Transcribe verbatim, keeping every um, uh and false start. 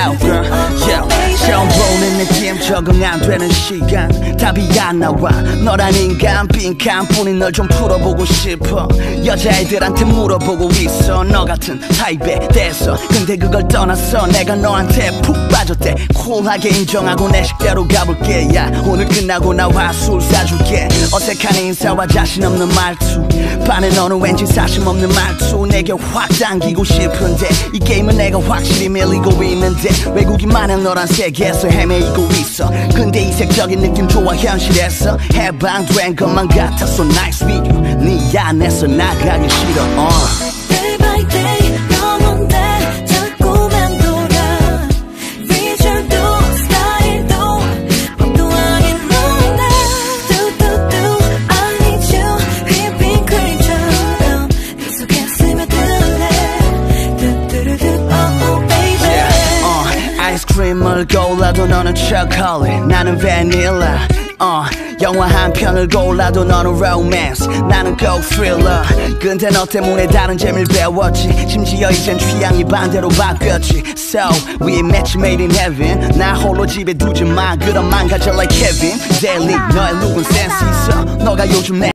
out girl. Yeah. 처음 보는 느낌 적응 안 되는 시간 답이 안 나와 너란 인간 빈칸뿐인 널 좀 풀어보고 싶어 여자애들한테 물어보고 있어 너 같은 타입에 대해서 근데 그걸 떠나서 내가 너한테 푹 빠졌대 쿨하게 인정하고 내 식대로 가볼게 야 오늘 끝나고 나와 술 사줄게 어색한 인사와 자신 없는 말투 반에 너는 왠지 사심 없는 말투 내게 확 당기고 싶은데 이 게임은 내가 확실히 밀리고 있는데 외국인 마냥 너란 세계에서 헤매이고 있어 근데 이색적인 느낌 좋아 현실에서 해방된 것만 같아서 nice meet you 네 안에서 나가기 싫어 uh. Day by day 영원대 자꾸만 돌아 비주얼도 스타일도 엉뚱하게 넌데 뚜뚜뚜 I need you 휘핑 크림처럼 네 속에 스며들래 뚜뚜루뚜 oh oh baby yeah. uh, 아이스크림을 골라도 너는 초콜릿 나는 바닐라 어, 영화 한 편을 골라도 너는 romance 나는 go thriller 근데 너 때문에 다른 재미를 배웠지 심지어 이젠 취향이 반대로 바뀌었지 So we match made in heaven 나 홀로 집에 두지 마 그럼 망가져 like Kevin Daily 너의 룩은 센스 있어 너가 요즘 내